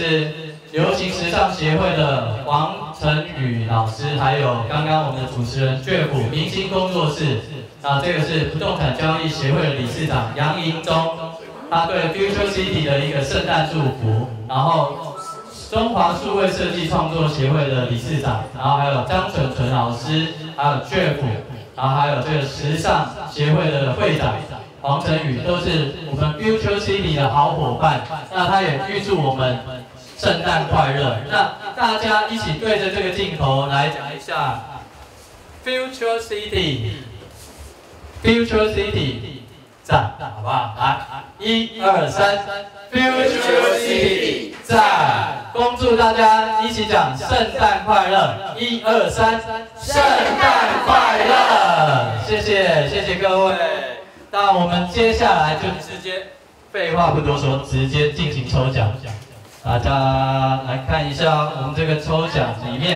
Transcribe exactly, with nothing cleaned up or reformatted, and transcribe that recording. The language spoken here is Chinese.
是流行时尚协会的黄晨宇老师，还有刚刚我们的主持人倔虎明星工作室。啊，这个是不动产交易协会的理事长杨银忠，他对 Future City 的一个圣诞祝福。然后中华数位设计创作协会的理事长，然后还有张纯纯老师，还有倔虎，然后还有这个时尚协会的会长。 黄晨宇都是我们 Future City 的好伙伴，那他也预祝我们圣诞快乐。那大家一起对着这个镜头来讲一下 Future City，Future City， 赞，好不好？来，一二三 ，Future City， 赞！恭祝大家一起讲圣诞快乐，一二三，圣诞快乐！谢谢，谢谢各位。 那我们接下来就直接，废话不多说，直接进行抽奖。大家来看一下我们这个抽奖里面。